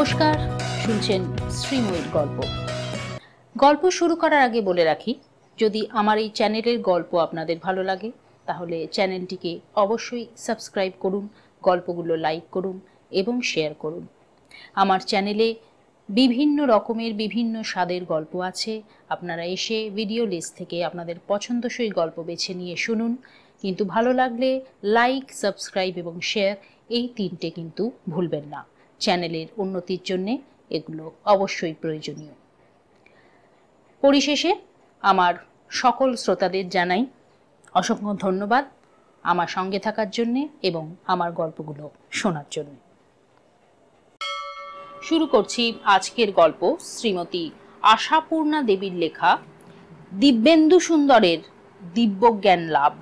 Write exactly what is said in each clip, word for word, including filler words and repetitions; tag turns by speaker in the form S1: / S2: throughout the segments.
S1: নমস্কার, শুনছেন শ্রীময়ীর গল্প। গল্প শুরু করার আগে বলে রাখি, যদি আমার এই চ্যানেলের গল্প আপনাদের ভালো লাগে তাহলে চ্যানেলটিকে অবশ্যই সাবস্ক্রাইব করুন, গল্পগুলো লাইক করুন এবং শেয়ার করুন। আমার চ্যানেলে বিভিন্ন রকমের বিভিন্ন স্বাদের গল্প আছে, আপনারা এসে ভিডিও লিস্ট থেকে আপনাদের পছন্দসই গল্প বেছে নিয়ে শুনুন। কিন্তু ভালো লাগলে লাইক, সাবস্ক্রাইব এবং শেয়ার এই তিনটে কিন্তু ভুলবেন না। চ্যানেলের উন্নতির জন্য এগুলো অবশ্যই প্রয়োজনীয়। পরিশেষে আমার সকল শ্রোতাদের জানাই অসংখ্য ধন্যবাদ আমার সঙ্গে থাকার জন্য এবং আমার গল্পগুলো শোনার জন্য। শুরু করছি আজকের গল্প শ্রীমতী আশাপূর্ণা দেবীর লেখা দিব্যেন্দু সুন্দরের দিব্যজ্ঞান লাভ।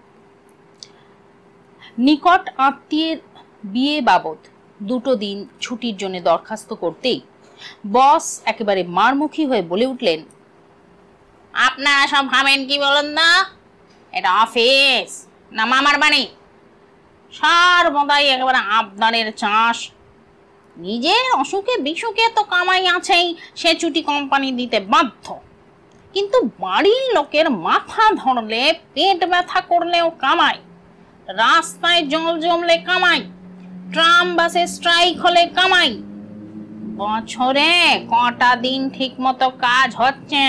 S1: নিকট আত্মীয়ের বিয়ে বাবদ দুটো দিন ছুটির জন্য দরখাস্ত করতেই বস একেবারে মারমুখী হয়ে বলে উঠলেন, আপনারা সব ভাবেন কি বলুন না, এটা অফিস না মামার বাড়ি? সর্বদাই একেবারে আবদারের চাষ। নিজের অসুখে বিসুখে তো কামাই আছেই, সে ছুটি কোম্পানি দিতে বাধ্য, কিন্তু বাড়ির লোকের মাথা ধরলে, পেট ব্যথা করলেও কামাই, রাস্তায় জল জমলে কামাই, ট্রাম বাসে স্ট্রাইক হলে কামাই। বছরে কটা দিন ঠিক মতো কাজ হচ্ছে?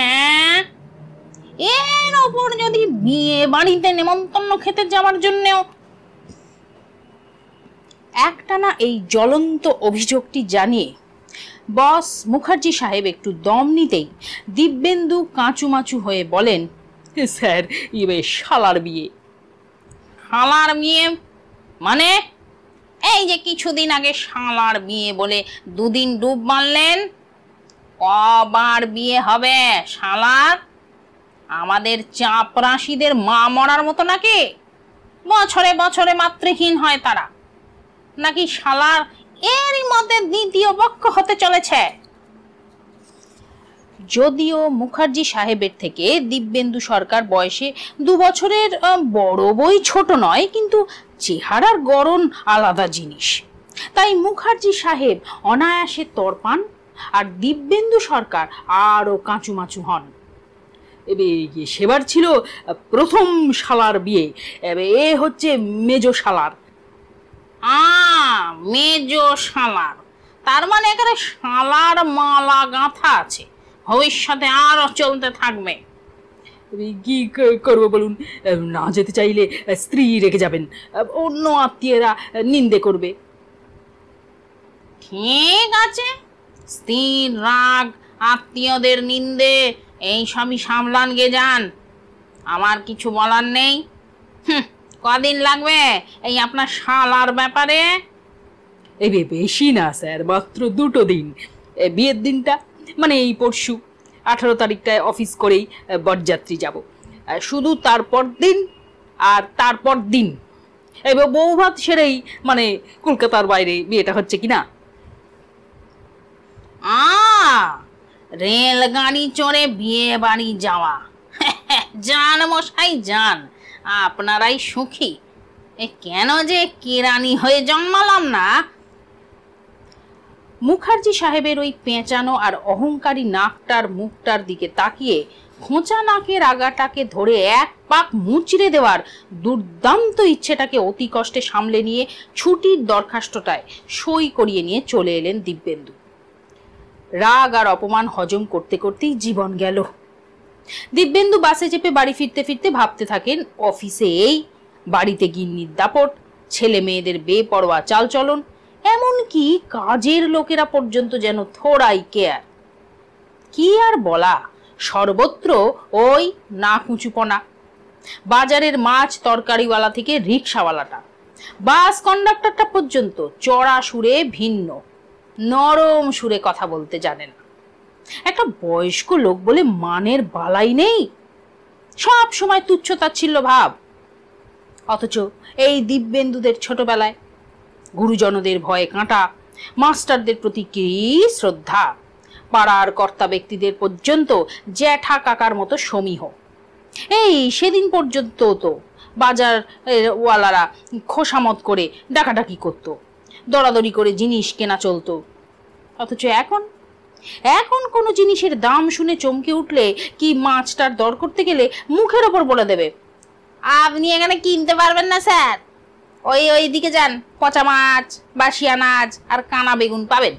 S1: এর ওপর যদি বিয়ে বাড়িতে নেমন্তন্ন খেতে যাওয়ার জন্যও। একটানা এই জ্বলন্ত অভিযোগটি জানিয়ে বস মুখার্জি সাহেব একটু দম নিতেই দিব্যেন্দু কাঁচুমাচু হয়ে বলেন, স্যার, ইয়ে শালার বিয়ে। শালার বিয়ে মানে? এই যে কিছুদিন আগে শালার বিয়ে বলে দুদিন ডুব মারলেন, কবার বিয়ে হবে শালার? আমাদের চাপরাশিদের মা মরার মতো নাকি? বছরে বছরে মাতৃহীন হয় তারা, নাকি শালার এরই মধ্যে দ্বিতীয় পক্ষ হতে চলেছে? যদিও মুখার্জি সাহেবের থেকে দিব্যেন্দু সরকার বয়সে দু বছরের বড় বই ছোট নয়, কিন্তু চেহারার গড়ন আলাদা জিনিস। তাই মুখার্জি সাহেব অনায়াসে তরপান আর দিব্যেন্দু সরকার আরো কাঁচুমাচু হন। সেবার ছিল প্রথম শালার বিয়ে, এ হচ্ছে মেজো শালার। আ মেজো শালার, তার মানে এখানে শালার মালা গাঁথা আছে, ভবিষ্যতে আরো চলতে থাকবে। কি করবো বলুন? না যেতে চাইলে স্ত্রী রেখে যাবেন, অন্য আত্মীয়রা নিন্দে করবে। ঠিক আছে, স্ত্রীর রাগ, আত্মীয়দের নিন্দে, এই সবই সামলান গে যান, আমার কিছু বলার নেই। কদিন লাগবে এই আপনার শালার ব্যাপারে? এই বেশি না স্যার, মাত্র দুটো দিন। বিয়ের দিনটা মানে এই পরশু আঠারো তারিখটায় অফিস করেই বরযাত্রী যাব, শুধু তারপর দিন আর তারপর দিন এবার বৌভাত সেরেই মানে কলকাতার বাইরে বিয়েটা হচ্ছে কিনা। আ রেলগাড়ি চড়ে বিয়ে বাড়ি যাওয়া? যান মশাই যান, আপনারাই সুখী। এ কেন যে কেরানি হয়ে জন্মালাম না। মুখার্জি সাহেবের ওই পেঁচানো আর অহংকারী নাকটার মুখটার দিকে তাকিয়ে খোঁচা নাকের আগাটাকে ধরে এক পাক মুচড়ে দেওয়ার দুর্দান্ত ইচ্ছেটাকে অতি কষ্টে সামলে নিয়ে ছুটির দরখাস্তটায় সই করিয়ে নিয়ে চলে এলেন দিব্যেন্দু। রাগ আর অপমান হজম করতে করতেই জীবন গেল। দিব্যেন্দু বাসে চেপে বাড়ি ফিরতে ফিরতে ভাবতে থাকেন, অফিসে এই, বাড়িতে গিন্নির দাপট, ছেলে মেয়েদের বেপরোয়া চালচলন, এমনকি কাজের লোকেরা পর্যন্ত যেন থোড়াই কেয়ার। কি আর বলা, সর্বত্র ওই না কুচুপনা। বাজারের মাছ তরকারিওয়ালা থেকে রিক্সাওয়ালাটা, বাস কন্ডাক্টরটা পর্যন্ত চড়া সুরে ভিন্ন, নরম সুরে কথা বলতে জানে না। একটা বয়স্ক লোক বলে মানের বালাই নেই, সব সময় তুচ্ছ তাচ্ছিল্য ভাব। অথচ এই দিব্যেন্দুদের ছোটবেলায় গুরুজনদের ভয়ে কাঁটা, মাস্টারদের প্রতি কি শ্রদ্ধা, পাড়ার কর্তা ব্যক্তিদের পর্যন্ত জ্যাঠা কাকার মতো সমীহ। এই সেদিন পর্যন্ত তো বাজার ওয়ালারা খোসামত করে ডাকাডাকি করত, দরাদরি করে জিনিস কেনা চলতো। অথচ এখন এখন কোনো জিনিসের দাম শুনে চমকে উঠলে কি মাছটার দর করতে গেলে মুখের ওপর বলে দেবে, আপনি এখানে কিনতে পারবেন না স্যার, ওই ওই দিকে যান, পচা মাছ, বাসি আনাজ আর কানা বেগুন পাবেন।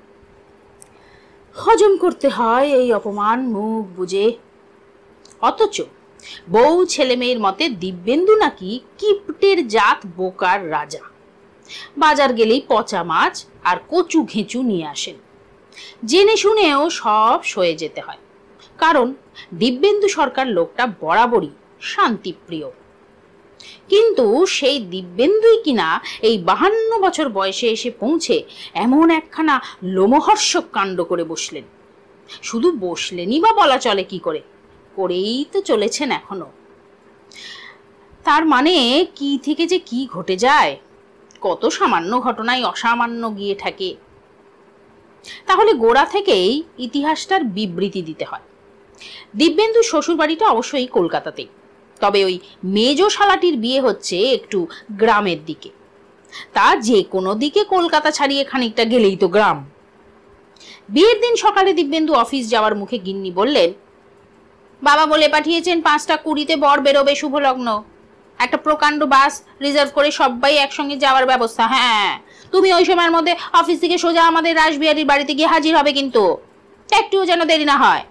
S1: হজম করতে হয় এই অপমান মুখ বুঝে। অথচ বউ ছেলে মেয়ের মতে দিব্যেন্দু নাকি কিপ্টের জাত বোকার রাজা। বাজার গেলেই পচা মাছ আর কচু ঘেঁচু নিয়ে আসেন। জেনে শুনেও সব সয়ে যেতে হয়, কারণ দিব্যেন্দু সরকার লোকটা বরাবরই শান্তিপ্রিয়। কিন্তু সেই দিব্যেন্দুই কিনা এই বাহান্ন বছর বয়সে এসে পৌঁছে এমন একখানা লোমহর্ষক কাণ্ড করে বসলেন। শুধু বসলেনই বা বলা চলে কি করে, করেই তো চলেছেন এখনো। তার মানে কি থেকে যে কি ঘটে যায়, কত সামান্য ঘটনায় অসামান্য গিয়ে থাকে। তাহলে গোড়া থেকেই ইতিহাসটার বিবৃতি দিতে হয়। দিব্যেন্দু শ্বশুর বাড়িটা অবশ্যই কলকাতাতেই, তবে ওই মেজো শালাটির বিয়ে হচ্ছে একটু গ্রামের দিকে। তা যে কোনো দিকে কলকাতা ছাড়িয়ে খানিকটা গেলেই তো গ্রাম। বিয়ের দিন সকালে দিব্যেন্দু অফিস যাওয়ার মুখে গিন্নি বললেন, বাবা বলে পাঠিয়েছেন পাঁচটা কুড়িতে বর বেরোবে শুভ লগ্ন, একটা প্রকাণ্ড বাস রিজার্ভ করে সবাই একসঙ্গে যাওয়ার ব্যবস্থা। হ্যাঁ, তুমি ওই সময়ের মধ্যে অফিস থেকে সোজা আমাদের রাসবিহারীর বাড়িতে গিয়ে হাজির হবে, কিন্তু একটুও যেন দেরি না হয়।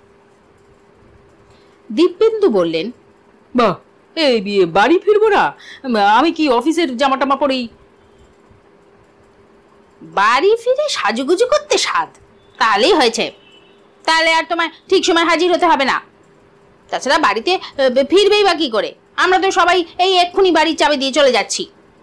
S1: দিব্যেন্দু বললেন, বাহ, এই বিয়ে বাড়ি ফিরবো না, আমি কি অফিসের জামা টামা পরেই? বাড়ি ফিরে সাজুগুজু করতে সাধ, তাহলেই হয়েছে। তাহলে আর তোমায় ঠিক সময় হাজির হতে হবে না। তাছাড়া বাড়িতে ফিরবেই বা কি করে, আমরা তো সবাই এই এক্ষুনি বাড়ির চাবি দিয়ে চলে যাচ্ছি।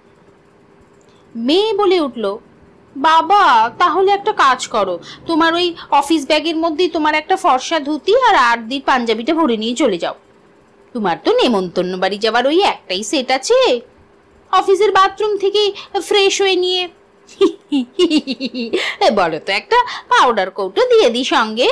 S1: মেয়ে বলে উঠল, বাবা তাহলে একটা কাজ করো, তোমার ওই অফিস ব্যাগের মধ্যেই তোমার একটা ফর্সা ধুতি আর আটদির পাঞ্জাবিটা ভরে নিয়ে চলে যাও। তোমার তো নেমন্তন্ন বাড়ি যাওয়ার ওই একটাই সেট আছে, অফিসের বাথরুম থেকে ফ্রেশ হয়ে নিয়ে বলো তো একটা পাউডার কৌটো দিয়ে দিই সঙ্গে।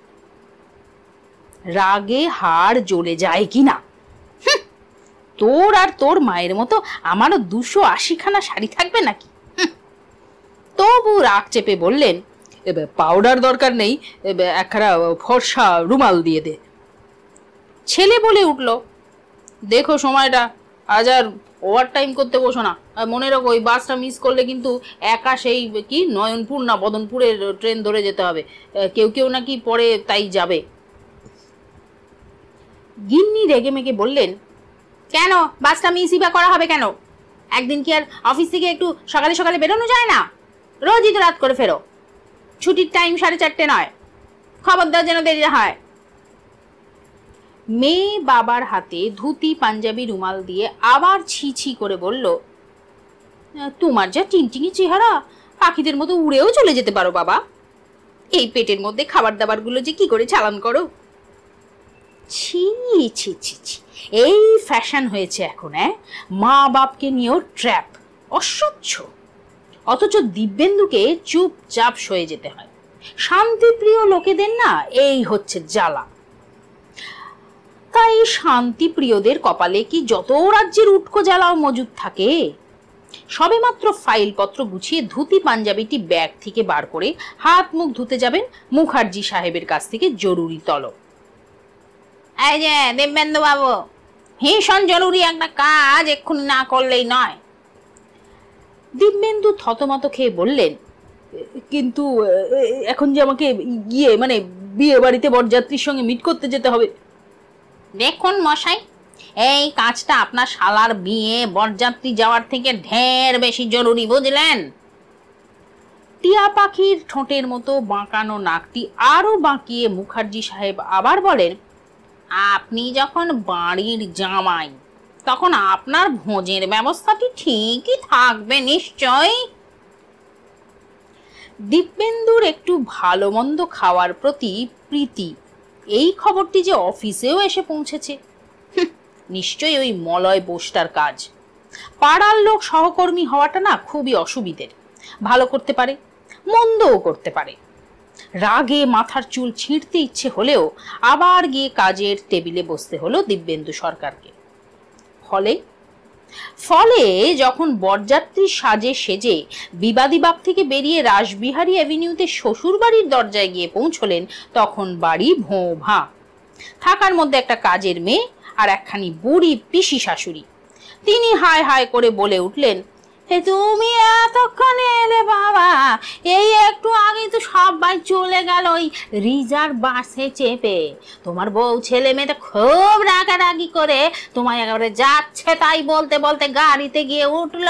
S1: রাগে হাড় জ্বলে যায় কিনা, তোর আর তোর মায়ের মতো আমারও দুশো আশিখানা শাড়ি থাকবে নাকি? তবু রাগ চেপে বললেন, এবার পাউডার দরকার নেই, একখানা ফর্সা রুমাল দিয়ে দে। ছেলে বলে উঠল, দেখো সময়টা, আজ আর ওভার টাইম করতে বসো না, মনে রাখো ওই বাসটা মিস করলে কিন্তু একা সেই কি নয়নপুর না বদনপুরের ট্রেন ধরে যেতে হবে, কেউ কেউ নাকি পরে তাই যাবে। গিন্নি রেগে মেগে বললেন, কেন বাসটা মিসই বা করা হবে কেন? একদিন কি আর অফিস থেকে একটু সকালে সকালে বেরোনো যায় না? রোজই তো রাত করে ফেরো, ছুটির টাইম সাড়ে চারটে নয়, খবরদার যেন দেরি হয়। মেয়ে বাবার হাতে ধুতি পাঞ্জাবি রুমাল দিয়ে আবার ছি ছি করে বলল, তোমার যা টিংটিঙি চেহারা, পাখিদের মতো উড়েও চলে যেতে পারো বাবা, এই পেটের মধ্যে খাবার দাবার গুলো যে কি করে চালান করো। ছি ছি ছি ছি, এই ফ্যাশন হয়েছে এখন, হ্যাঁ, মা বাপকে নিয়েও ট্র্যাপ, অসহ্য। অথচ দিব্যেন্দুকে চুপচাপ সয়ে যেতে হয়। শান্তিপ্রিয় লোকেদের না এই হচ্ছে জ্বালা। তাই শান্তিপ্রিয়দের কপালে কি যত রাজ্যের উটকো জ্বালাও মজুদ থাকে। সবেমাত্র ফাইলপত্র গুছিয়ে ধুতি পাঞ্জাবিটি ব্যাগ থেকে বার করে হাত মুখ ধুতে যাবেন মুখার্জি সাহেবের কাছ থেকে জরুরি তলব। এই যে দিব্যেন্দু বাবু, ভীষণ জরুরি একটা কাজ, এক্ষুনি না করলেই নয়। দিব্যেন্দু থতমত খেয়ে বললেন, কিন্তু এখন যে আমাকে গিয়ে মানে বিয়ে বাড়িতে বরযাত্রীর সঙ্গে মিট করতে যেতে হবে। দেখুন মশাই, এই কাজটা আপনার শালার বিয়ে বরযাত্রী যাওয়ার থেকে ঢের বেশি জরুরি, বুঝলেন? টিয়া পাখির ঠোঁটের মতো বাঁকানো নাকটি আরো বাঁকিয়ে মুখার্জি সাহেব আবার বলেন, আপনি যখন বাড়ির জামাই, তখন আপনার ভোজের ব্যবস্থাটি ঠিকই থাকবে নিশ্চয়। দিব্যেন্দুর একটু ভালো মন্দ খাওয়ার প্রতি প্রীতি, এই খবরটি যে অফিসেও এসে পৌঁছেছে, নিশ্চয়ই ওই মলয় বোসটার কাজ। পাড়ার লোক সহকর্মী হওয়াটা না খুবই অসুবিধের, ভালো করতে পারে মন্দও করতে পারে। রাগে মাথার চুল ছিঁড়তে ইচ্ছে হলেও আবার গিয়ে কাজের টেবিলে বসতে হলো দিব্যেন্দু সরকারকে। ফলে ফলে যখন বরযাত্রী সাজে সেজে বিবাদী বাগ থেকে বেরিয়ে রাসবিহারী অ্যাভিনিউতে শ্বশুর বাড়ির দরজায় গিয়ে পৌঁছলেন, তখন বাড়ি ভোঁ ভাঁ। থাকার মধ্যে একটা কাজের মেয়ে আর একখানি বুড়ি পিসি শাশুড়ি। তিনি হায় হায় করে বলে উঠলেন, হে তুমি এতক্ষণে এলে বাবা, এই একটু আগে তো সবাই চলে গেল ওই রিজার্ভ বাসে চেপে। তোমার বউ ছেলে মেয়েটা খুব রাগারাগি করে তোমায় একেবারে যাচ্ছে তাই বলতে বলতে গাড়িতে গিয়ে উঠল।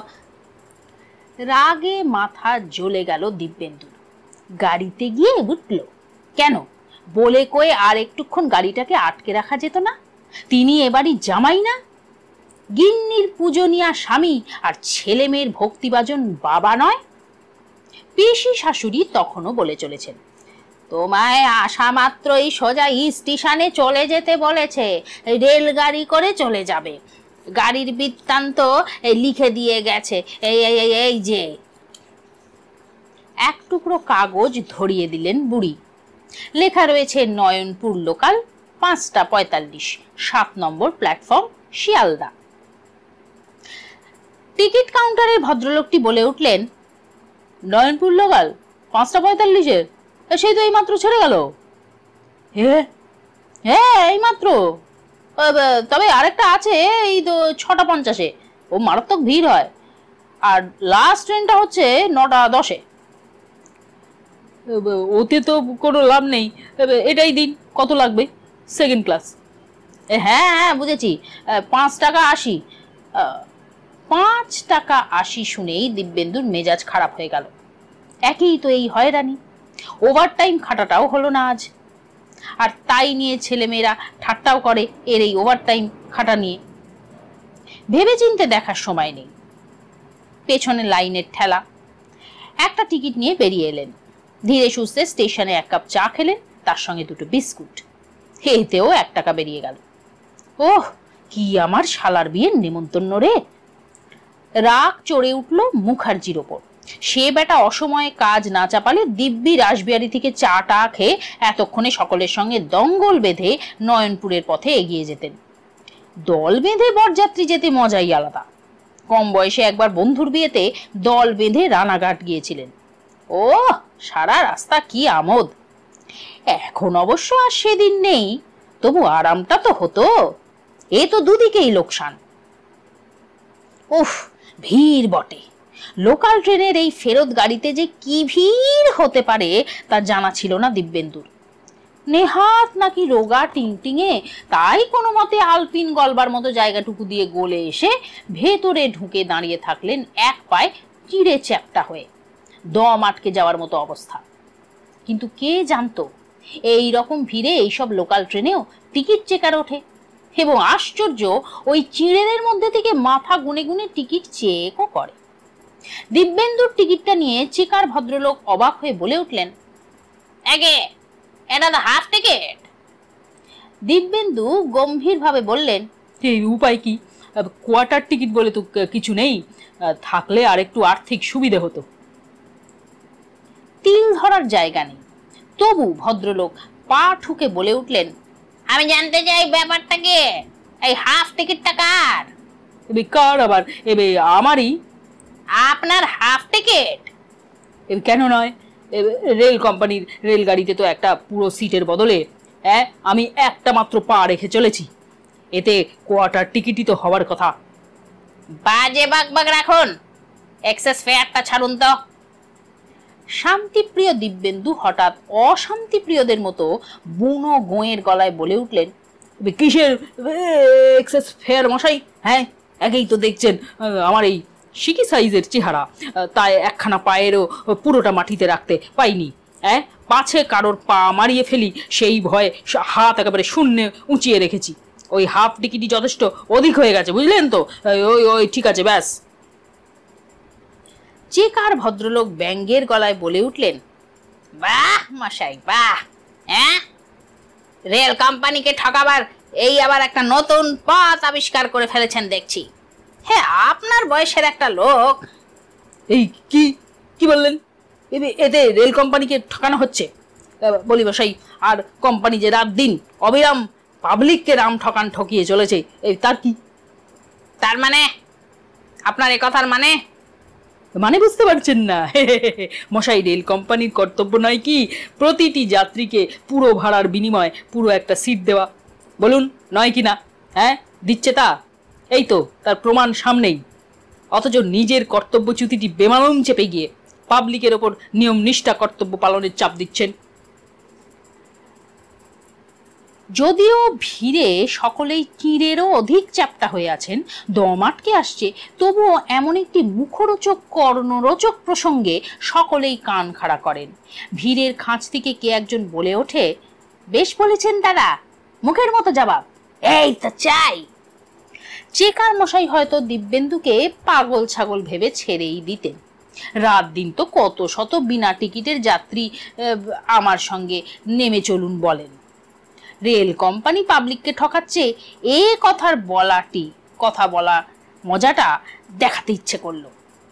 S1: রাগে মাথা জ্বলে গেল দিব্যেন্দুর। গাড়িতে গিয়ে উঠল কেন? বলে কয়ে আর একটুক্ষণ গাড়িটাকে আটকে রাখা যেত না? তিনি এবারই জামাই না, গিন্নির পূজনীয়া স্বামী আর ছেলে মেয়ের ভক্তিভাজন বাবা নয়? পিসি শাশুড়ি তখনও বলে চলেছেন, তোমায় আসা মাত্রই সোজা স্টেশনে চলে যেতে বলেছে, রেলগাড়ি করে চলে যাবে। গাড়ির বৃত্তান্ত লিখে দিয়ে গেছে, এই এই এই যে। এক টুকরো কাগজ ধরিয়ে দিলেন বুড়ি। লেখা রয়েছে নয়নপুর লোকাল, পাঁচটা পঁয়তাল্লিশ, সাত নম্বর প্ল্যাটফর্ম, শিয়ালদা। টিকিট কাউন্টারের ভদ্রলোকটি বলে উঠলেন, নয়নপুর লোকাল পাঁচটা পঁয়তাল্লিশের? সেই তো এইমাত্র ছেড়ে গেল। হ্যাঁ এইমাত্র, তবে আরেকটা আছে এই তো ছটা পঞ্চাশে, ও মারাত্মক ভিড় হয়। আর লাস্ট ট্রেনটা হচ্ছে নটা দশে। ওতে তো কোনো লাভ নেই, এটাই দিন। কত লাগবে? Second class. হ্যাঁ হ্যাঁ বুঝেছি, পাঁচ টাকা আশি। পাঁচ টাকা আশি শুনেই দিব্যেন্দুর মেজাজ খারাপ হয়ে গেল। একই তো এই হয়রানি, ওভার টাইম খাটাটাও হলো না আজ। আর তাই নিয়ে ছেলেমেয়েরা ঠাট্টাও করে এর এই ওভার টাইম খাটা নিয়ে। ভেবে চিনতে দেখার সময় নেই। পেছনে লাইনের ঠেলা। একটা টিকিট নিয়ে বেরিয়ে এলেন। ধীরে সুস্থে স্টেশনে এক কাপ চা খেলেন, তার সঙ্গে দুটো বিস্কুট। এতেও এক টাকা বেরিয়ে গেল। ওহ, কি আমার শালার বিয়ের নেমন্তন্ন রে! রাগ চড়ে উঠল মুখার্জির ওপর। সে বেটা অসময়ে কাজ না চাপালে দিব্যি রাসবিহারী থেকে চা টা খেয়ে এতক্ষণে সকলের সঙ্গে দঙ্গল বেঁধে নয়নপুরের পথে এগিয়ে যেতেন। দল বেঁধে বরযাত্রী যেতে মজাই আলাদা। কম বয়সে একবার বন্ধুর বিয়েতে দল বেঁধে রানাঘাট গিয়েছিলেন। ও সারা রাস্তা কি আমোদ! এখন অবশ্য আর সেদিন নেই, তবু আরামটা তো হতো। এ তো দুদিকেই লোকসান। উফ, ভিড় বটে। লোকাল ট্রেনের এই ফেরত গাড়িতে যে কি ভিড় হতে পারে তা জানা ছিল না দিব্যেন্দুর। নেহাত নাকি রোগা টিংটিঙে, তাই কোনো মতে আলপিন গলবার মতো জায়গাটুকু দিয়ে গলে এসে ভেতরে ঢুকে দাঁড়িয়ে থাকলেন এক পায়ে চিড়ে চ্যাপ্টা হয়ে, দম আটকে যাওয়ার মতো অবস্থা। কিন্তু কে জানতো এই রকম ভিড়ে এইসব লোকাল ট্রেনেও টিকিট চেকার ওঠে, এবং আশ্চর্য ওই চিড়েদের মধ্যে থেকে মাথা গুনে গুনে টিকিট চেকও করে। দিব্যেন্দুর টিকিটটা নিয়ে চেকার ভদ্রলোক অবাক হয়ে বলে উঠলেন, আগে এটা তো হাফ টিকিট। দিব্যেন্দু গম্ভীর ভাবে বললেন, এই উপায় কি? কোয়ার্টার টিকিট বলে তো কিছু নেই, থাকলে আর একটু আর্থিক সুবিধে হতো। তিল ধরার জায়গা নেই, তবু ভদ্রলোক পা ঠুকে বলে উঠলেন, আমি জানতে চাই ব্যাপারটাকে, এই হাফ টিকিটটা কার? কার আবার? এবে আমারই। আপনার হাফ টিকিট? কেন নয়, রেল কোম্পানির রেলগাড়িতে তো একটা পুরো সিটের বদলে হ্যাঁ আমি একটা মাত্র পা রেখে চলেছি, এতে কোয়ার্টার টিকিটই তো হওয়ার কথা। বাজে বাগবাগ রাখুন, এক্সেস ফেয়ারটা ছাড়ুন তো। শান্তিপ্রিয় দিব্যেন্দু হঠাৎ অশান্তিপ্রিয়দের মতো বুনো গোয়ের গলায় বলে উঠলেন, কিসের এক্সেস ফেয়ার মশাই? হ্যাঁ একেই তো দেখছেন আমার এই শিকি সাইজের চেহারা, তাই একখানা পায়েরও পুরোটা মাটিতে রাখতে পাইনি। হ্যাঁ, পাছে কারোর পা মারিয়ে ফেলি সেই ভয়ে হাত একেবারে শূন্যে উঁচিয়ে রেখেছি। ওই হাফ টিকিটই যথেষ্ট অধিক হয়ে গেছে, বুঝলেন তো? ওই ওই ঠিক আছে, ব্যাস। চেকার ভদ্রলোক ব্যঙ্গের গলায় বলে উঠলেন, বাহ মশাই বাহ! হ্যাঁ, রেল কোম্পানিকে ঠকাবার এই আবার একটা নতুন পথ আবিষ্কার করে ফেলেছেন দেখছি। হ্যাঁ, আপনার বয়সের একটা লোক। এই কি কি বললেন? এতে রেল কোম্পানিকে ঠকানো হচ্ছে? বলি মশাই, আর কোম্পানি যে রাত দিন অবিরাম পাবলিককে রাম ঠকান ঠকিয়ে চলেছে, এই তার কি? তার মানে আপনার এ কথার মানে?
S2: মানে বুঝতে পারছেন না? মশাই, রেল কোম্পানির কর্তব্য নয় কি প্রতিটি যাত্রীকে পুরো ভাড়ার বিনিময়ে পুরো একটা সিট দেওয়া? বলুন নয় কি না? হ্যাঁ, দিচ্ছে তা। এই তো তার প্রমাণ সামনেই। অথচ নিজের কর্তব্যচ্যুতিটি বেমালুম চেপে গিয়ে পাবলিকের ওপর নিয়ম নিষ্ঠা কর্তব্য পালনের চাপ দিচ্ছেন।
S1: যদিও ভিড়ে সকলেই তীরেরও অধিক চ্যাপ্টা হয়ে আছেন, দম আটকে আসছে, তবুও এমন একটি মুখরোচক কর্ণরোচক প্রসঙ্গে সকলেই কান খাড়া করেন। ভিড়ের খাঁজ থেকে কে একজন বলে ওঠে, বেশ বলেছেন দাদা, মুখের মতো জবাব, এই তো চাই। চেকার মশাই হয়তো দিব্যেন্দুকে পাগল ছাগল ভেবে ছেড়েই দিতেন। রাত দিন তো কত শত বিনা টিকিটের যাত্রী আমার সঙ্গে নেমে চলুন বলেন। রেল কোম্পানি পাবলিককে ঠকাচ্ছে, এ কথার বলাটি কথা বলা মজাটা দেখাতে ইচ্ছে করলো।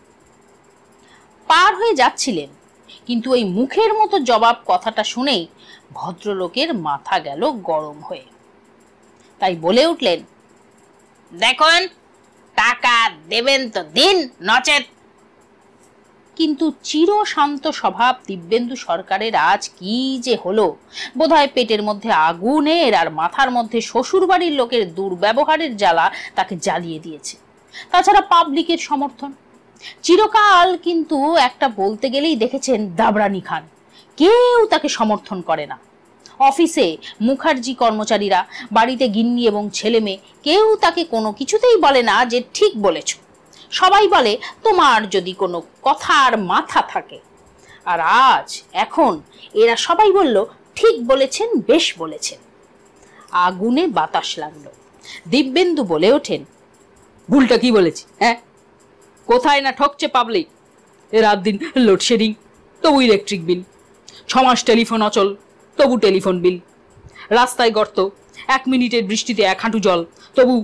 S1: পার হয়ে যাচ্ছিলেন, কিন্তু ওই মুখের মতো জবাব কথাটা শুনেই ভদ্রলোকের মাথা গেল গরম হয়ে। তাই বলে উঠলেন, দেখুন, টাকা দেবেন তো দিন, নচেত। কিন্তু চিরশান্ত স্বভাব দিব্যেন্দু সরকারের আজ কি যে হলো! বোধহয় পেটের মধ্যে আগুনের আর মাথার মধ্যে শ্বশুর বাড়ির লোকের দুর্ব্যবহারের জ্বালা তাকে জ্বালিয়ে দিয়েছে। তাছাড়া পাবলিকের সমর্থন চিরকাল কিন্তু একটা বলতে গেলেই দেখেছেন দাবরানি খান, কেউ তাকে সমর্থন করে না। অফিসে মুখার্জি কর্মচারীরা, বাড়িতে গিন্নি এবং ছেলে মেয়ে, কেউ তাকে কোনো কিছুতেই বলে না যে ঠিক বলেছ। সবাই বলে তোমার যদি কোনো কথার মাথা থাকে। আর আজ এখন এরা সবাই বলল ঠিক বলেছেন, বেশ বলেছেন। আগুনে বাতাস লাগলো। দিব্যেন্দু বলে ওঠেন,
S2: ভুলটা কি বলেছি? হ্যাঁ, কোথায় না ঠকছে পাবলিক। এ রাত দিন লোডশেডিং, তবু ইলেকট্রিক বিল। ছমাস টেলিফোন অচল, তবু টেলিফোন বিল। রাস্তায় গর্ত, এক মিনিটের বৃষ্টিতে এক হাঁটু জল, তবু।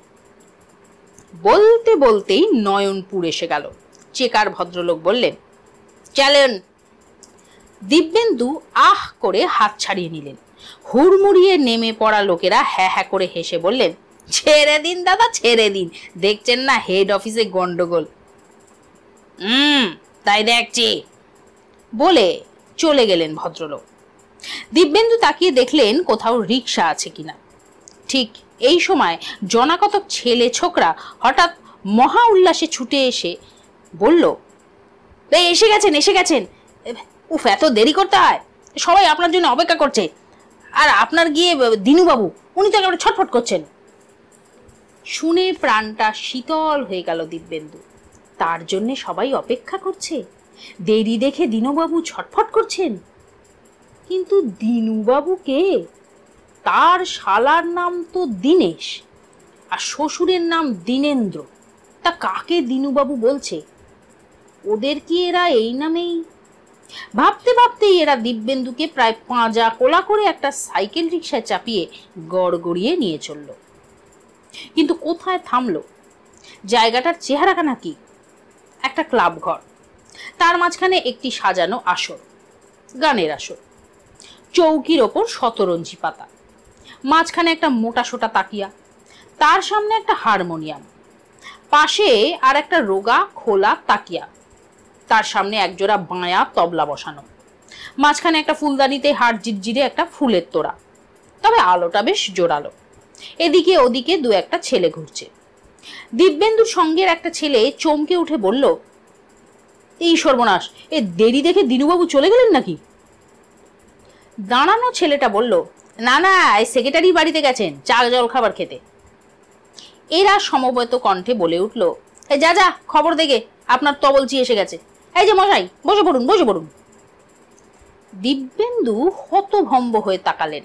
S1: বলতে বলতেই নয়নপুর এসে গেল। চেকার ভদ্রলোক বললেন, চলেন। দিব্যেন্দু আহ করে হাত ছাড়িয়ে নিলেন। হুড়মুড়িয়ে নেমে পড়া লোকেরা হ্যাঁ হ্যাঁ করে হেসে বললেন, ছেড়ে দিন দাদা, ছেড়ে দিন, দেখছেন না হেড অফিসে গন্ডগোল। হুম, তাই দেখছি বলে চলে গেলেন ভদ্রলোক। দিব্যেন্দু তাকিয়ে দেখলেন কোথাও রিক্সা আছে কিনা। ঠিক এই সময় জনাকতক ছেলে ছোকরা হঠাৎ মহা উল্লাসে ছুটে এসে বলল, এসে গেছেন, এসে গেছেন। উফ, এত দেরি করতে হয়? সবাই আপনার জন্য অপেক্ষা করছে। আর আপনার গিয়ে দিনুবাবু, উনি তো একেবারে ছটফট করছেন। শুনে প্রাণটা শীতল হয়ে গেল দিব্যেন্দু। তার জন্য সবাই অপেক্ষা করছে, দেরি দেখে দিনুবাবু ছটফট করছেন। কিন্তু দিনুবাবু কে? তার শালার নাম তো দীনেশ, আর শ্বশুরের নাম দীনেন্দ্র। তা কাকে দিনুবাবু বলছে? ওদের কি এরা এই নামেই? ভাবতে ভাবতেই এরা দিব্যেন্দুকে প্রায় পাঁজা কোলা করে একটা সাইকেল রিক্সায় চাপিয়ে গড়গড়িয়ে নিয়ে চলল। কিন্তু কোথায় থামলো? জায়গাটার চেহারাখানা কি? একটা ক্লাব ঘর, তার মাঝখানে একটি সাজানো আসর, গানের আসর। চৌকির ওপর শতরঞ্জি পাতা, মাঝখানে একটা মোটা সোটা তাকিয়া, তার সামনে একটা হারমোনিয়াম, পাশে আর একটা রোগা খোলা তাকিয়া, তার সামনে একজোড়া বাঁয়া তবলা বসানো, মাঝখানে একটা ফুলদানিতে হাড় জিরজিরে একটা ফুলের তোড়া, তবে আলোটা বেশ জোরালো। এদিকে ওদিকে দু একটা ছেলে ঘুরছে। দিব্যেন্দুর সঙ্গের একটা ছেলে চমকে উঠে বলল, এই সর্বনাশ, এ দেরি দেখে দিনুবাবু চলে গেলেন নাকি? দাঁড়ানো ছেলেটা বলল, না না, এই সেক্রেটারি বাড়িতে গেছেন চা জল খাবার খেতে। এরা সমবেত কণ্ঠে বলে উঠল, যা যা, খবর দেখে আপনার তবলচি এসে গেছে। এই যে মশাই, বসে পড়ুন, বসে পড়ুন। দিব্যেন্দু হতভম্ব হয়ে তাকালেন।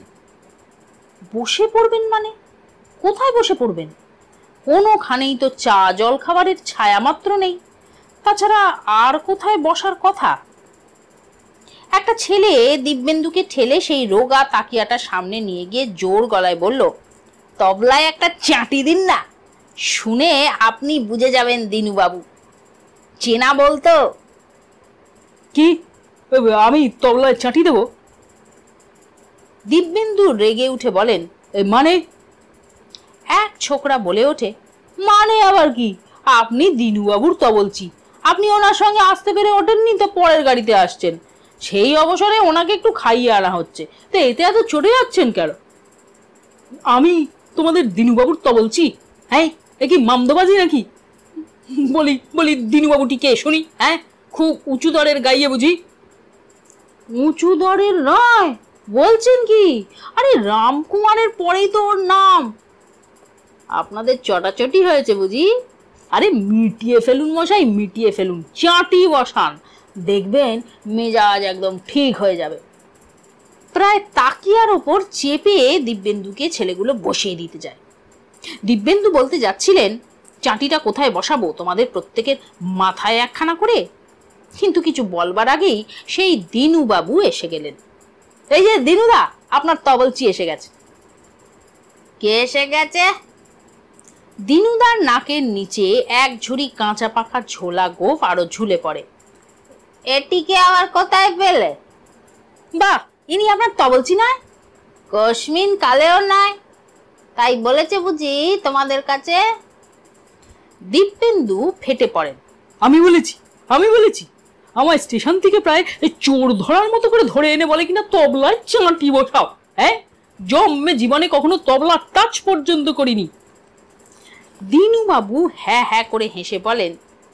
S1: বসে পড়বেন মানে? কোথায় বসে পড়বেন? কোনোখানেই তো চা জল খাবারের ছায়া মাত্র নেই। তাছাড়া আর কোথায় বসার কথা? একটা ছেলে দিব্যেন্দুকে ঠেলে সেই রোগা তাকিয়াটা সামনে নিয়ে গিয়ে জোর গলায় বলল, তবলায় একটা চাটি দিন না, শুনে আপনি বুঝে যাবেন দিনুবাবু। চেনা বলতো?
S2: কি, আমি তবলায় চাটি দেব?
S1: দিব্যেন্দু রেগে উঠে বলেন,
S2: মানে?
S1: এক ছোকরা বলে ওঠে, মানে আবার কি? আপনি দিনুবাবুর তবলচি, আপনি ওনার সঙ্গে আসতে পেরে ওঠেননি তো পরের গাড়িতে আসছেন। সেই অবসরে ওনাকে একটু খাইয়ে আনা হচ্ছে, তো এতে এত চটে যাচ্ছেন কেন?
S2: আমি তোমাদের দিনুবাবুর তবলচি? হ্যাঁ, এ কি মামদোবাজি নাকি? বলি বলি দিনুবাবুটি কে শুনি? হ্যাঁ, খুব উঁচু দরের গাইয়ে বুঝি?
S1: উঁচু দরের নয় বলছেন কি? আরে রামকুমারের পরেই তো ওর নাম। আপনাদের চটাচটি হয়েছে বুঝি? আরে মিটিয়ে ফেলুন মশাই, মিটিয়ে ফেলুন, চাটি বসান, দেখবেন মেজাজ একদম ঠিক হয়ে যাবে। প্রায় তাকিয়ার ওপর চেপে দিব্যেন্দুকে ছেলেগুলো বসিয়ে দিতে যায়। দিব্যেন্দু বলতে যাচ্ছিলেন, চাটিটা কোথায় বসাবো তোমাদের প্রত্যেকের মাথায় একখানা করে, কিন্তু কিছু বলবার আগেই সেই দিনুবাবু এসে গেলেন। এই যে দিনুদা, আপনার তবলচি এসে গেছে। কে এসে গেছে? দিনুদার নাকের নিচে এক ঝুড়ি কাঁচা পাকা ঝোলা গোফ আরো ঝুলে পড়ে। এটিকে আবার কোথায় পেলে? বাহ, ইনি আপনার তবলচি নয়? কসমিন কালেও নয়, তাই বলেছে বুঝি তোমাদের কাছে? দিব্যেন্দু ফেটে পড়েন।
S2: আমি বলেছি, আমি বলেছি? আমার স্টেশন থেকে প্রায় চোর ধরার মতো করে ধরে এনে বলে কিনা তবলায় চাঁটি বসাও। হ্যাঁ, জন্মে জীবনে কখনো তবলা টাচ পর্যন্ত করিনি।
S1: দিনুবাবু হ্যাঁ হ্যাঁ করে হেসে বলেন,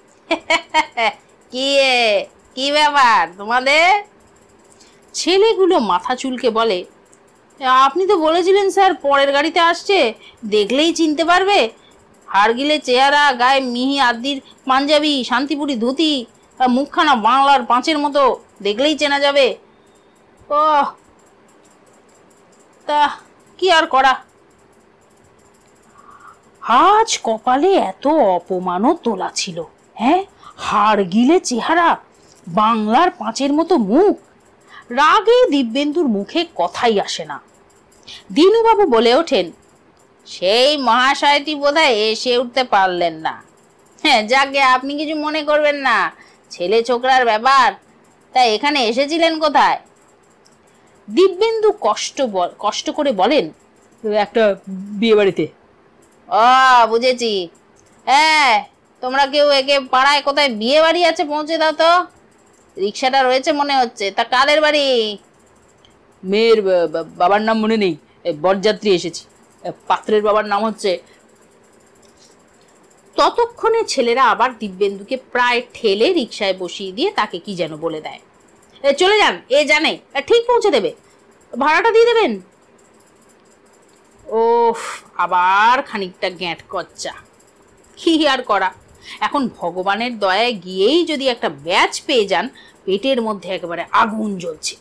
S1: কি কি ব্যাপার তোমাদের? ছেলেগুলো মাথা চুলকে বলে, আপনি তো বলেছিলেন স্যার পরের গাড়িতে আসছে, দেখলেই চিনতে পারবে। হাড়গিলে চেহারা, গায়ে মিহি আদির পাঞ্জাবি, শান্তিপুরি ধুতি, মুখখানা বাংলার পাঁচের মতো, দেখলেই চেনা যাবে। ও তা কি আর করা, আজ কপালে এত অপমানও তোলা ছিল। হ্যাঁ, হাড়গিলে চেহারা, বাংলার পাঁচের মতো মুখ। রাগে দিব্যেন্দুর মুখে কথাই আসে না। দিনুবাবু বলে ওঠেন, সেই মহাশয়টি বোধহয় এসে উঠতে পারলেন না। হ্যাঁ যাকে, আপনি কিছু মনে করবেন না, ছেলে ছোকরার ব্যাপার। তাই এখানে এসেছিলেন কোথায়? দিব্যেন্দু কষ্ট কষ্ট করে বলেন,
S2: একটা বিয়ে বাড়িতে।
S1: ও বুঝেছি। হ্যাঁ, তোমরা কেউ একে পাড়ায় কোথায় বিয়ে বাড়ি আছে পৌঁছে দাও তো। রিক্সাটা রয়েছে মনে হচ্ছে, তা কালের বাড়ি?
S2: মেয়ের বাবার নাম মনে নেই, বরযাত্রী এসেছি, পাত্রের বাবার নাম হচ্ছে।
S1: ততক্ষণে ছেলেরা আবার দিব্যেন্দুকে প্রায় ঠেলে রিক্সায় বসিয়ে দিয়ে তাকে কি যেন বলে দেয়। চলে যান, এ জানে, ঠিক পৌঁছে দেবে, ভাড়াটা দিয়ে দেবেন। ওফ, আবার খানিকটা গ্যাঁট কচ্চা, কি আর করা। এখন ভগবানের দয়ায় গিয়েই যদি একটা ব্যাচ পেয়ে যান, পেটের মধ্যে একেবারে আগুন জ্বলছে।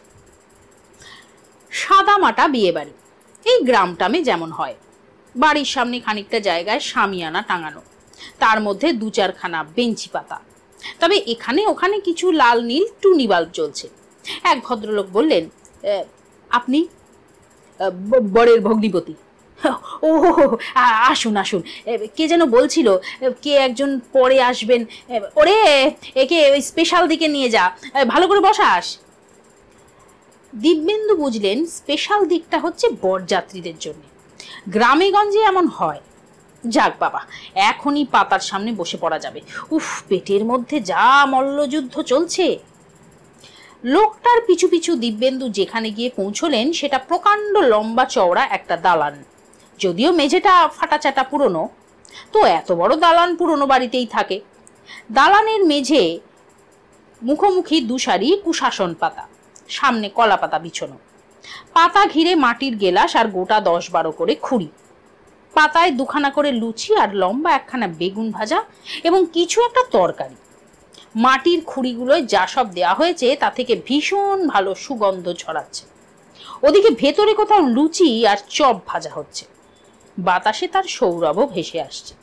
S1: সাদামাটা বিয়ে বাড়ি, এই গ্রামটামে যেমন হয়। বাড়ির সামনে খানিকটা জায়গায় শামিয়ানা টাঙানো, তার মধ্যে দু চারখানা বেঞ্চি পাতা। তবে এখানে ওখানে কিছু লাল নীল টুনি বাল্ব জ্বলছে। এক ভদ্রলোক বললেন, আপনি?
S2: বরের ভগ্নিপতি।
S1: ও আসুন আসুন, কে যেন বলছিল কে একজন পরে আসবেন। ওরে, একে ওই স্পেশাল দিকে নিয়ে যা, ভালো করে বসাস। দিব্যেন্দু বুঝলেন স্পেশাল দিকটা হচ্ছে বরযাত্রীদের জন্য। গ্রামে গঞ্জে এমন হয়। যাক বাবা, এখনই পাতার সামনে বসে পড়া যাবে। উফ, পেটের মধ্যে যা মল্লযুদ্ধ চলছে। লোকটার পিছু পিছু দিব্যেন্দু যেখানে গিয়ে পৌঁছলেন সেটা প্রকাণ্ড লম্বা চওড়া একটা দালান। যদিও মেঝেটা ফাটাচাটা পুরনো, তো এত বড় দালান পুরনো বাড়িতেই থাকে। দালানের মেঝে মুখোমুখি দুসারি কুশাসন পাতা, সামনে কলা পাতা বিছানো। পাতা ঘিরে মাটির গেলাস আর গোটা দশ বারো করে খুঁড়ি। পাতায় দুখানা করে লুচি আর লম্বা একখানা বেগুন ভাজা এবং কিছু একটা তরকারি। মাটির খুঁড়িগুলোয় যা সব দেওয়া হয়েছে তা থেকে ভীষণ ভালো সুগন্ধ ছড়াচ্ছে। ওদিকে ভেতরে কোথাও লুচি আর চপ ভাজা হচ্ছে, বাতাসে তার সৌরভও ভেসে আসছে।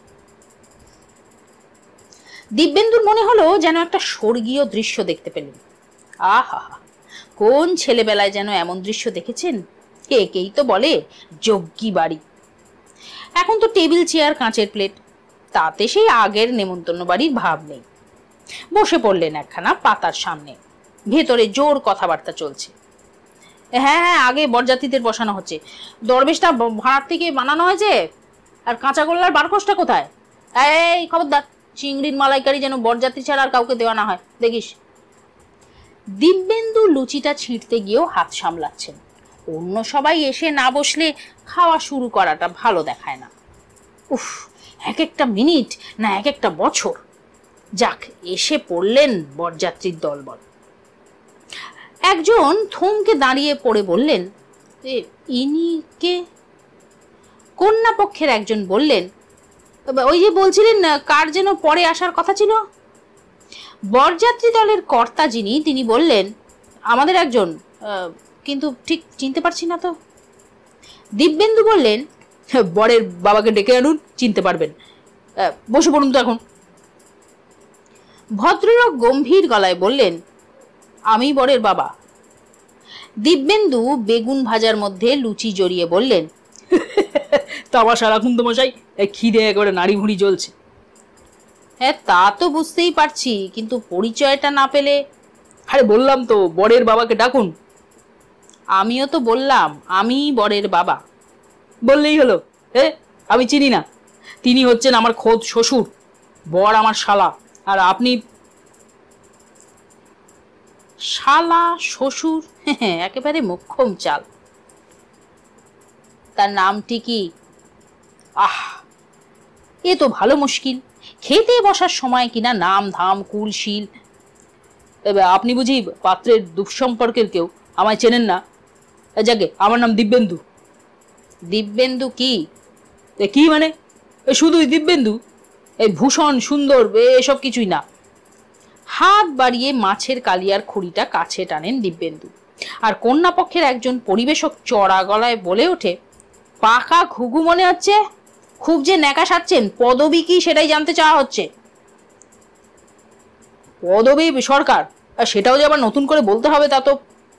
S1: দিব্যেন্দুর মনে হলো যেন একটা স্বর্গীয় দৃশ্য দেখতে পেলেন। আহা, কোন ছেলেবেলায় যেন এমন দৃশ্য দেখেছেন। একেই তো বলে যজ্ঞী বাড়ি। এখন তো টেবিল চেয়ার, কাঁচের প্লেট, তাতে সেই আগের নেমন্তন্ন বাড়ির ভাব নেই। বসে পড়লেন একখানা পাতার সামনে। ভেতরে জোর কথাবার্তা চলছে। হ্যাঁ হ্যাঁ, আগে বরযাত্রীদের বসানো হচ্ছে। দরবেশটা ভাড়ার থেকে বানানো হয়েছে। আর কাঁচা গোল্লার বারকোশটা কোথায়? এই খবরদার, চিংড়ির মালাইকারি যেন বরযাত্রী ছাড়া আর কাউকে দেওয়া না হয়, দেখিস। দিব্যেন্দু লুচিটা ছিঁড়তে গিয়েও হাত সামলাচ্ছেন। অন্য সবাই এসে না বসলে খাওয়া শুরু করাটা ভালো দেখায় না। উফ, এক একটা মিনিট না এক একটা বছর। যাক, এসে পড়লেন বরযাত্রীর দলবল। একজন থমকে দাঁড়িয়ে পড়ে বললেন, ইনি কে? কন্যা পক্ষের একজন বললেন, ওই যে বলছিলেন কার যেন পরে আসার কথা ছিল। বরযাত্রী দলের কর্তা যিনি, তিনি বললেন, আমাদের একজন, কিন্তু ঠিক চিনতে পারছি না তো। দিব্যেন্দু বললেন, বরের বাবাকে ডেকে আনুন, চিনতে পারবেন, বসে পড়ুন তো এখন। ভদ্রলোক গম্ভীর গলায় বললেন, আমি বরের বাবা। দিব্যেন্দু বেগুন ভাজার মধ্যে লুচি জড়িয়ে বললেন,
S2: তামাশা রাখুন তো মশাই, খিদে একেবারে নাড়ি ভুঁড়ি জ্বলছে।
S1: হ্যাঁ, তা তো বুঝতেই পারছি, কিন্তু পরিচয়টা না পেলে।
S2: আরে বললাম তো, বরের বাবাকে ডাকুন।
S1: আমিও তো বললাম আমি বরের বাবা।
S2: বললেই হলো। এ আমি চিনি না, তিনি হচ্ছেন আমার খোদ শ্বশুর, বর আমার শালা, আর আপনি।
S1: শালা শ্বশুর, একেবারে মোক্ষম চাল। তার নামটি কি? আহ, এ তো ভালো মুশকিল, খেতে বসার সময় কিনা নাম ধাম কুলশীল।
S2: আপনি বুঝি পাত্রের দুঃসম্পর্কের কেউ, আমায় চেনেন না? যাকে, আমার নাম দিব্যেন্দু।
S1: দিব্যেন্দু কি?
S2: কি মানে? শুধুই দিব্যেন্দু, এই ভূষণ সুন্দর এসব কিছুই না।
S1: হাত বাড়িয়ে মাছের কালিয়ার খুঁড়িটা কাছে টানেন দিব্যেন্দু। আর কন্যা পক্ষের একজন পরিবেশক চড়া গলায় বলে ওঠে, পাকা ঘুঘু মনে হচ্ছে, খুব যে ন্যাকা সাচ্ছেন, পদবী কি সেটাই জানতে চাওয়া হচ্ছে।
S2: পদবী সরকার, সেটাও যে আবার নতুন করে বলতে হবে তা তো।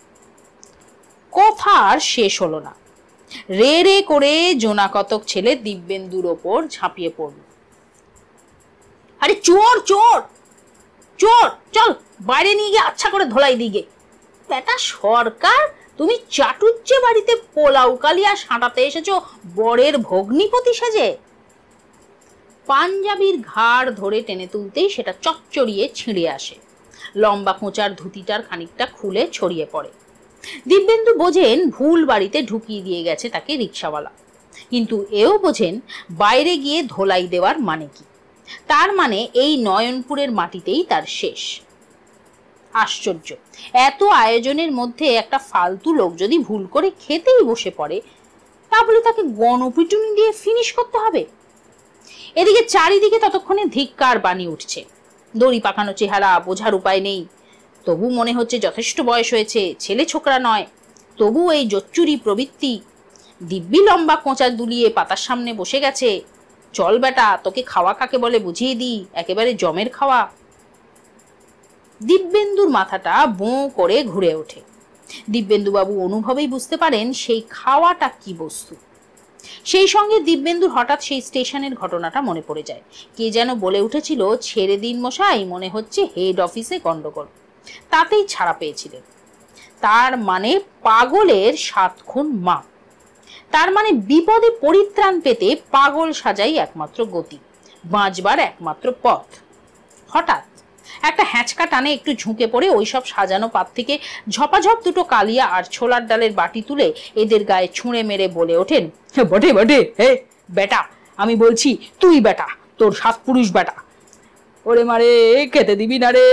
S1: কথা আর শেষ হলো না। রে রে করে জোনাকতক ছেলে দিব্যেন্দুর ওপর ঝাঁপিয়ে পড়ল। আরে চোর চোর চোর, চল বাইরে নিয়ে গিয়ে আচ্ছা করে ধোলাই দিগে। বেটা সরকার, তুমি চাটুজ্জে বাড়িতে পোলাও কালিয়া সাঁটাতে এসেছো বরের ভগ্নিপতি সেজে। পাঞ্জাবির ঘাড় ধরে টেনে তুলতেই সেটা চচ্চড়িয়ে ছিঁড়ে আসে। লম্বা কোঁচার ধুতিটার খানিকটা খুলে ছড়িয়ে পড়ে। দিব্যেন্দু বোঝেন ভুল বাড়িতে ঢুকিয়ে দিয়ে গেছে তাকে রিক্সাওয়ালা, কিন্তু এও বোঝেন বাইরে গিয়ে ধোলাই দেওয়ার মানে কি। তার মানে এই নয়নপুরের মাটিতেই তার শেষ। আশ্চর্য, এত আয়োজনের মধ্যে একটা ফালতু লোক যদি ভুল করে খেতেই বসে পড়ে, তাহলে তাকে গণপিটুনি দিয়ে ফিনিশ করতে হবে। এদিকে চারিদিকে ততক্ষণে ধিক্কার বাণী উঠছে। দড়ি পাকানো চেহারা, বোঝার উপায় নেই, তবু মনে হচ্ছে যথেষ্ট বয়স হয়েছে, ছেলে ছোকরা নয়, তবু এই জচ্চুরি প্রবৃত্তি। দিব্যি লম্বা কোঁচা দুলিয়ে পাতার সামনে বসে গেছে। চল বেটা, তোকে খাওয়া কাকে বলে বুঝিয়ে দিই, একেবারে জমের খাওয়া। দিব্যেন্দুর মাথাটা বোঁ করে ঘুরে ওঠে। দিব্যেন্দু বাবু অনুভবেই বুঝতে পারেন সেই খাওয়াটা কি বস্তু। সেই সঙ্গে দিব্যেন্দুর হঠাৎ সেই স্টেশনের ঘটনাটা মনে পড়ে যায়। কে যেন বলে উঠেছিল, ছেড়ে দিন মশাই, মনে হচ্ছে হেড অফিসে গন্ডগোল, তাতেই ছাড়া পেয়েছিলেন। তার মানে পাগলের সাত খুন মা। তার মানে বিপদে পরিত্রাণ পেতে পাগল সাজাই একমাত্র গতি, বাঁচবার একমাত্র পথ। হঠাৎ একটা হ্যাঁচকা টানে একটু ঝুঁকে পড়ে ওইসব সাজানো পাত থেকে ঝপাঝপ দুটো কালিয়া আর ছোলার ডালের বাটি তুলে এদের গায়ে ছুঁড়ে মেরে বলে ওঠেন,
S2: বটে বটে, হে বেটা, আমি বলছি তুই বেটা, তোর সাত পুরুষ বেটা, ওরে মারে খেতে দিবি না রে।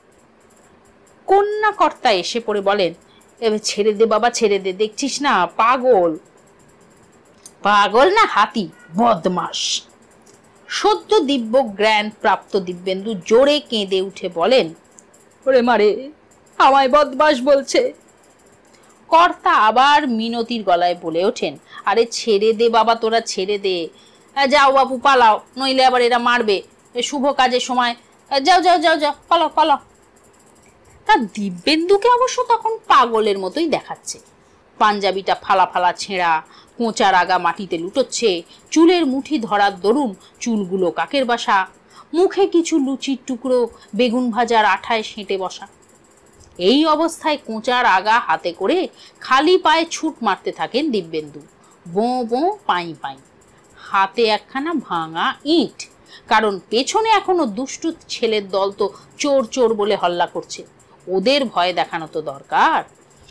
S1: কন্যা কর্তা এসে পড়ে বলেন, এবার ছেড়ে দে বাবা, ছেড়ে দে, দেখছিস না পাগল। পাগল না হাতি, বদমাস। সদ্য দিব্য গ্র্যান্ড প্রাপ্ত দিব্যেন্দু জোরে কেঁদে উঠে বলেন,
S2: ওরে মারে, আমায় বদমাস বলছে।
S1: কর্তা আবার মিনতির গলায় বলে ওঠেন, আরে ছেড়ে দে বাবা, তোরা ছেড়ে দে, যাও বাপু পালাও, নইলে আবার এরা মারবে, শুভ কাজের সময়, যাও যাও যাও যাও, পালাও পালাও। তা দিব্যেন্দুকে অবশ্য তখন পাগলের মতোই দেখাচ্ছে। পাঞ্জাবিটা ফালা ফালা ছেঁড়া, কোঁচার আগা মাটিতে লুটোচ্ছে, চুলের মুঠি ধরার দরুন চুলগুলো কাকের বাসা, মুখে কিছু লুচির টুকরো, বেগুন ভাজার আঠায় সেঁটে বসা। এই অবস্থায় কোঁচার আগা হাতে করে খালি পায়ে ছুট মারতে থাকেন দিব্যেন্দু, বোঁ বোঁ পাই পাই। হাতে একখানা ভাঙা ইট, কারণ পেছনে এখনো দুষ্টু ছেলের দল তো চোর চোর বলে হল্লা করছে, ওদের ভয় দেখানো তো দরকার।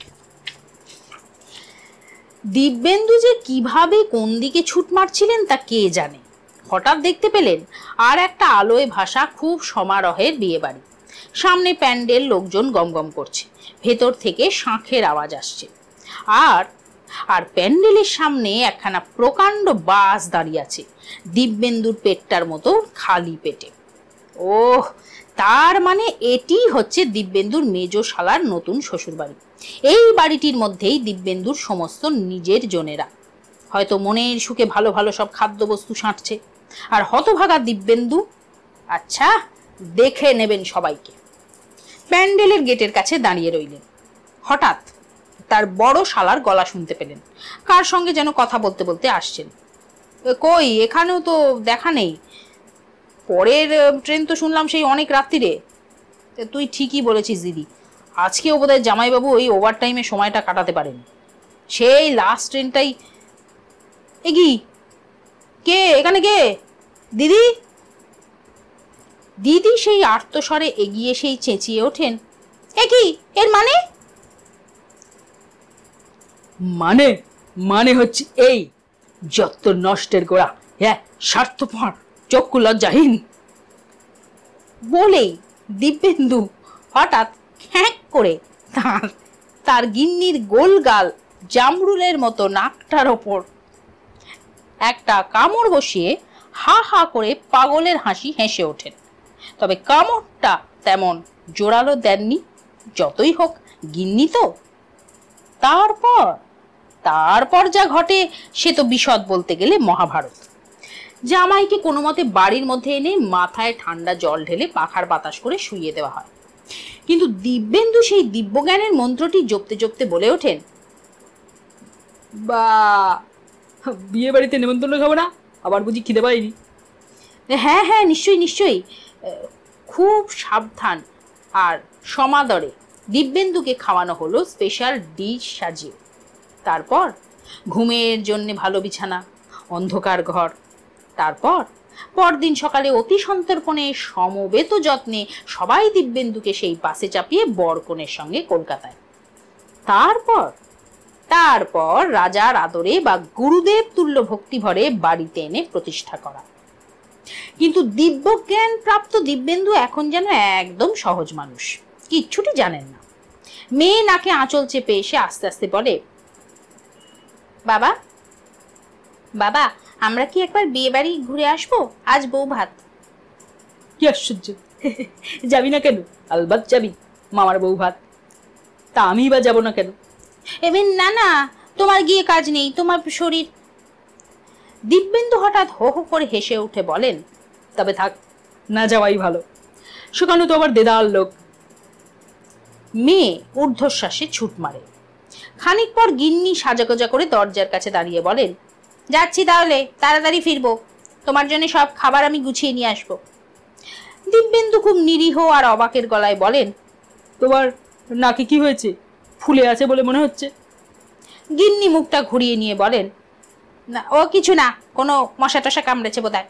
S1: দিব্যেন্দু যে কিভাবে কোন দিকে ছুট মারছিলেন তা কে জানে। হঠাৎ দেখতে পেলেন আর একটা আলোয় ভাসা খুব সমারোহের বিয়ে বাড়ি। সামনে প্যান্ডেল, লোকজন গমগম করছে, ভেতর থেকে শাঁখের আওয়াজ আসছে। আর আর প্যান্ডেলের সামনে একখানা প্রকাণ্ড বাস দাঁড়িয়ে আছে, দিব্যেন্দুর পেটটার মতো খালি পেটে। ওহ, তার মানে এটি হচ্ছে দিব্যেন্দুর মেজ শালার নতুন শ্বশুরবাড়ি। এই বাড়িটির মধ্যেই দিব্যেন্দুর সমস্ত নিজের জনেরা হয়তো মনের সুখে ভালো ভালো সব খাদ্যবস্তু সাঁটছে। আর হতভাগা দিব্যেন্দু, আচ্ছা দেখে নেবেন সবাইকে। প্যান্ডেলের গেটের কাছে দাঁড়িয়ে রইলেন। হঠাৎ তার বড় শালার গলা শুনতে পেলেন, কার সঙ্গে যেন কথা বলতে বলতে আসছেন। কই, এখানেও তো দেখা নেই, পরের ট্রেন তো শুনলাম সেই অনেক রাত্রিরে। তুই ঠিকই বলেছিস দিদি, আজকেও বোধহয় জামাইবাবু ওই ওভার টাইমে সময়টা কাটাতে পারেন, সেই লাস্ট ট্রেনটাই। এগি কে এখানে, কে? দিদি? দিদি সেই আর্তস্বরে এগিয়ে সেই চেঁচিয়ে ওঠেন, এ কি, এর মানে?
S2: মানে মানে হচ্ছে এই, যত নষ্টের গোড়া, হ্যাঁ স্বার্থপর, চক্ষু লজ্জাহীন।
S1: বলেই দিব্যেন্দু হঠাৎ খ্যাঁক করে তার তার গিন্নির গোল গাল জামরুলের মতো নাকটার ওপর একটা কামড় বসিয়ে হা হা করে পাগলের হাসি হেসে ওঠেন। তবে কামড়টা তেমন জোরালো দেননি, যতই হোক গিন্নি তো। তারপর তারপর যা ঘটে সে তো বিশদ বলতে গেলে মহাভারত। জামাইকে কোনো মতে বাড়ির মধ্যে এনে মাথায় ঠান্ডা জল ঢেলে পাখার বাতাস করে শুইয়ে দেওয়া হয়। কিন্তু দিব্যেন্দু সেই দিব্যজ্ঞানের মন্ত্রটি জপতে জপতে বলে ওঠেন,
S2: বা বিয়ে বাড়িতে নেমন্তন্ন খাবো না, আবার বুঝি খিদে পাইনি?
S1: হ্যাঁ হ্যাঁ নিশ্চয়ই নিশ্চয়ই। খুব সাবধান আর সমাদরে দিব্যেন্দুকে খাওয়ানো হলো স্পেশাল ডিশ সাজিয়ে। তারপর ঘুমের জন্য ভালো বিছানা, অন্ধকার ঘর। তারপর পরদিন সকালে অতি সন্তর্পণে সমবেত যত্নে সবাই দিব্যেন্দুকে সেই বাসে চাপিয়ে বরকনের সঙ্গে কলকাতায়। তারপর তারপর রাজার আদরে বা গুরুদেব তুল্য ভক্তি ভরে বাড়িতে এনে প্রতিষ্ঠা করা। কিন্তু দিব্যজ্ঞান প্রাপ্ত দিব্যেন্দু এখন যেন একদম সহজ মানুষ, কিচ্ছুটি জানেন না। মেয়ে নাকে আঁচল চেপে এসে আস্তে আস্তে বলে, বাবা বাবা আমরা কি একবার বিয়ে বাড়ি ঘুরে আসবো? আজ বউ ভাত।
S2: কি আশ্চর্য, যাবি না কেন? আলবাত যাবি, মামার বউ ভাত। তা আমি বা যাবো না কেন?
S1: এবার না না, তোমার গিয়ে কাজ নেই, তোমার শরীর। দিব্যেন্দু হঠাৎ হো হো করে হেসে উঠে বলেন,
S2: তবে থাক, না যাওয়াই ভালো, সেখানে তো আবার দেদার লোক।
S1: মেয়ে ঊর্ধ্বশ্বাসে ছুট মারে। খানিক পর গিন্নি সাজাগোজা করে দরজার কাছে দাঁড়িয়ে বলেন, যাচ্ছি তাহলে, তাড়াতাড়ি ফিরবো, তোমার জন্য সব খাবার আমি গুছিয়ে নিয়ে আসবো। দিব্যেন্দু খুব নিরীহ আর অবাকের গলায় বলেন,
S2: তোমার নাকে কি হয়েছে? ফুলে আছে বলে মনে হচ্ছে।
S1: গিন্নি মুখটা ঘুরিয়ে নিয়ে বলেন, না ও কিছু না, কোনো মশা টশা কামড়েছে বোধহয়।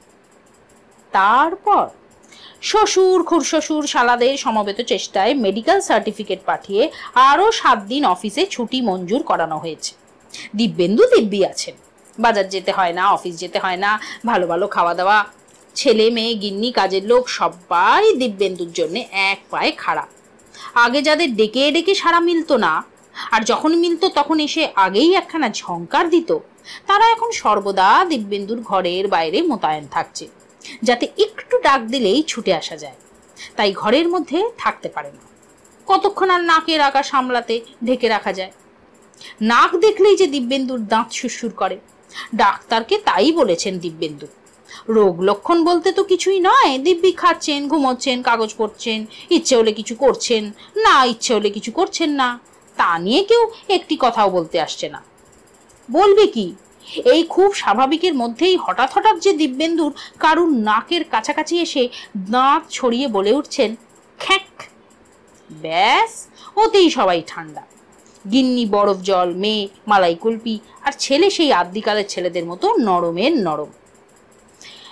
S1: তারপর শ্বশুর খুড়শ্বশুর শালাদের সমবেত চেষ্টায় মেডিকেল সার্টিফিকেট পাঠিয়ে আরো সাত দিন অফিসে ছুটি মঞ্জুর করানো হয়েছে। দিব্যেন্দু দিব্যি আছেন, বাজার যেতে হয় না, অফিস যেতে হয় না, ভালো ভালো খাওয়া দাওয়া। ছেলে মেয়ে গিন্নি কাজের লোক সবাই দিব্যেন্দুর জন্য এক পায়ে খাড়া। আগে যাদের ডেকে ডেকে সারা মিলতো না, আর যখন মিলতো তখন এসে আগেই একখানা ঝংকার দিত, তারা এখন সর্বদা দিব্যেন্দুর ঘরের বাইরে মোতায়েন থাকছে, যাতে একটু ডাক দিলেই ছুটে আসা যায়। তাই ঘরের মধ্যে থাকতে পারে না, কতক্ষণ আর নাকের আঁকা সামলাতে ঢেকে রাখা যায়। নাক দেখলেই যে দিব্যেন্দুর দাঁত সুরসুর করে, ডাক্তারকে তাই বলেছেন দিব্যেন্দু। রোগ লক্ষণ বলতে তো কিছুই নয়, দিব্যি খাচ্ছেন, ঘুমোচ্ছেন, কাগজ পড়ছেন, ইচ্ছে হলে কিছু করছেন না, ইচ্ছে হলে কিছু করছেন না, তা নিয়ে কেউ একটি কথাও বলতে আসছে না। বলবে কি, এই খুব স্বাভাবিকের মধ্যেই হঠাৎ হঠাৎ যে দিব্যেন্দুর কারুর নাকের কাছাকাছি এসে দাঁত ছড়িয়ে বলে উঠছেন, খ্যাক। ব্যাস, ওতেই সবাই ঠান্ডা। গিন্নি বরফ জল, মেয়ে মালাই কুলপি, আর ছেলে সেই আদ্যিকালের ছেলেদের মতো নরমের নরম।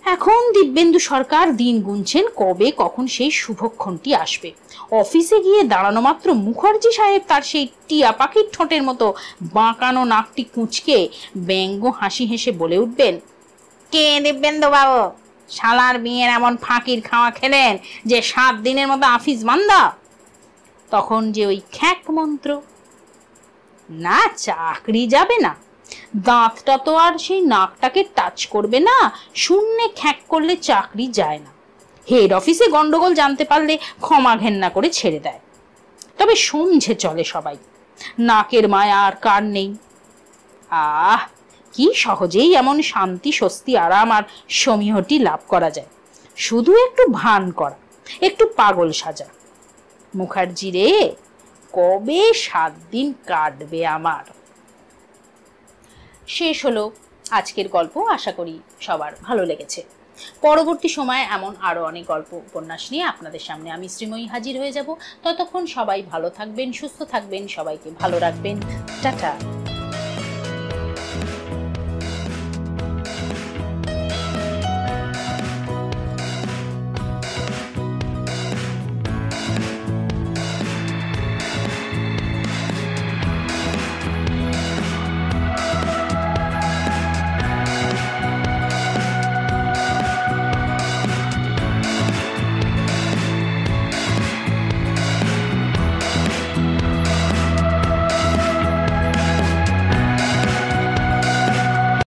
S1: এখন দিব্যেন্দু সরকার দিন গুনছেন কবে কখন সেই শুভক্ষণটি আসবে। অফিসে গিয়ে দাঁড়ানো মাত্র মুখার্জি সাহেব তার সেই টিয়া পাখির ঠোঁটের মতো বাঁকানো নাকটি কুঁচকে ব্যঙ্গ হাসি হেসে বলে উঠবেন, কে দিব্যেন্দু বাবু, শালার বিয়ের এমন ফাঁকির খাওয়া খেলেন যে সাত দিনের মতো আফিস বান্দা। তখন যে ওই খ্যাক মন্ত্র, না চাকরি যাবে না, দাঁতটা তো আর সেই নাকটাকে টাচ করবে না, শূন্যে খ্যাক করলে চাকরি যায় না। হেড অফিসে গন্ডগোল জানতে পারলে ক্ষমা ঘেন্না করে ছেড়ে দেয়। তবে সমঝে চলে সবাই, নাকের মায়া আর কার নেই। আহ, কি সহজেই এমন শান্তি স্বস্তি আরাম আর সমীহটি লাভ করা যায়, শুধু একটু ভান করা, একটু পাগল সাজা। মুখার্জি রে, কবে সাত দিন কাটবে আমার। শেষ হলো আজকের গল্প। আশা করি সবার ভালো লেগেছে। পরবর্তী সময়ে এমন আরো অনেক গল্প উপন্যাস নিয়ে আপনাদের সামনে আমি শ্রীময়ী হাজির হয়ে যাব। ততক্ষণ সবাই ভালো থাকবেন, সুস্থ থাকবেন, সবাইকে ভালো রাখবেন। টাটা।